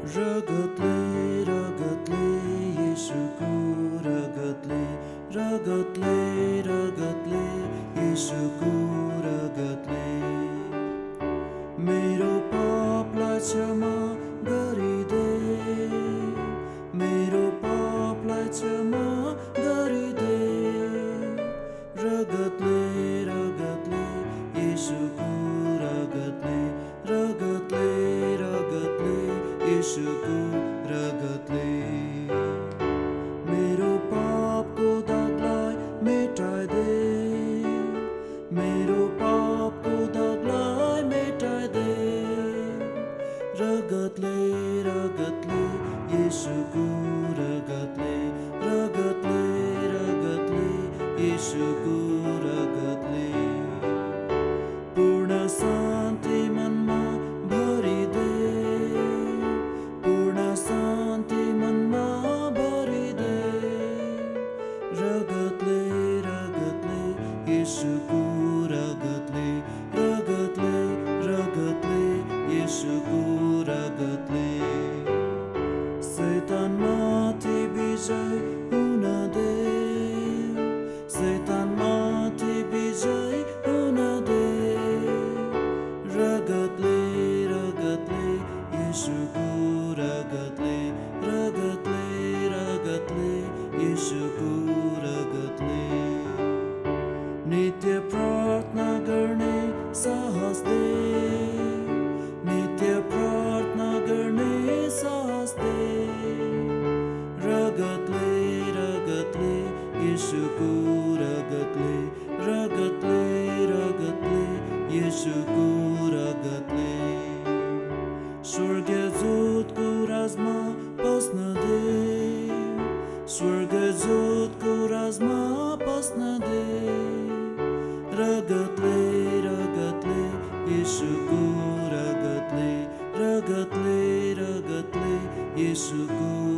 रगतले रगतले येशू को रगतले रगतले रगतले येशू को रगतले मेरो पापलाई क्षमा गरिदे मेरो पापलाई क्षमा गरिदे रगतले रगतले येशू को रगतले रगतले रगतले येशू को रगतले मेरो पापको दागलाई मेटाइदे मेरो पापको दागलाई मेटाइदे रगतले रगतले येशू को रगतले रगतले रगतले येशू को रगतले पूर्ण शान्ति मनमा भरिदे पूर्ण शान्ति मनमा भरिदे रगतले रगतले येशू को रगतले रगतले रगतले येशू को रगतले शैतानमाथि विजय हुन दे शैतानमाथि विजय हुन दे रगतले रगतले येशू को रगतले रगतले रगतले येशू को रगतले नित्य प्रार्थना गर्ने साहस दे नित्य प्रार्थना गर्ने साहस दे रगतले रगतले येशू को रगतले रगतले रगतले येशू को रगतले स्वर्गदूतको राजमा पस्न दे स्वर्गदूतको राजमा पस्न दे रगतले रगतले येशू को रगतले रगतले रगतले येशू को